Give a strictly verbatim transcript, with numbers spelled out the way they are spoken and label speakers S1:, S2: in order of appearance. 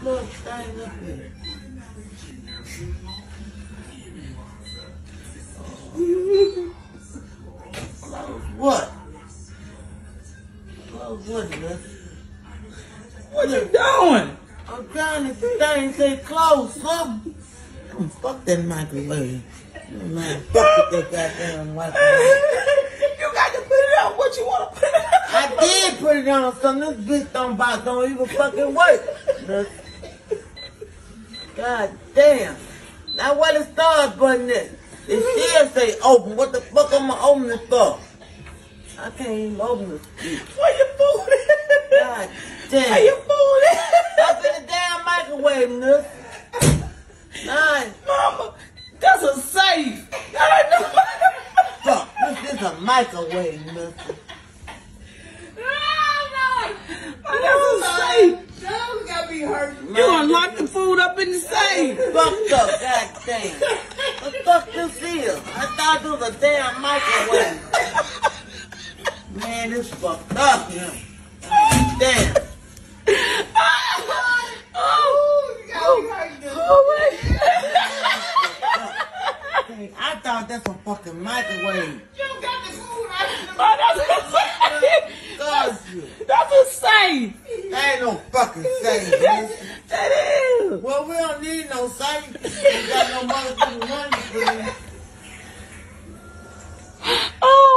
S1: little thing up here? Close what? Close what, man?
S2: What you doing?
S1: I'm trying to thing say close, something. Oh, fuck that microwave. Oh, man, fuck with that goddamn microwave.
S2: You got to put it on what you want to put it on.
S1: I did put it on, so this bitch don't box don't even fucking work. God damn. Now what the start button is? It still say open. What the fuck am I opening for? I can't even open this shit.
S2: Where your food at?
S1: God damn.
S2: Where your food at?
S1: Up in the damn microwave, nigga. Nine.
S2: Mama, that's a safe. That ain't no
S1: Fuck, this is a microwave, nigga.
S2: Oh, that's a safe.
S3: Y'all gotta be hurt.
S2: You gonna lock the food up in the safe.
S1: Fucked up, goddamn. What the fuck this is? I thought this was a damn microwave. Man, this fucked up, man. Damn.
S3: Oh, you gotta be hurt.
S2: Oh,
S1: I thought that's a fucking microwave.
S3: You got the food out of the
S2: oh, that's a safe. That's a safe.
S1: That ain't no fucking safe, man.
S2: That is.
S1: Well, we don't need no safe. We got no motherfucking money for this.
S2: Oh.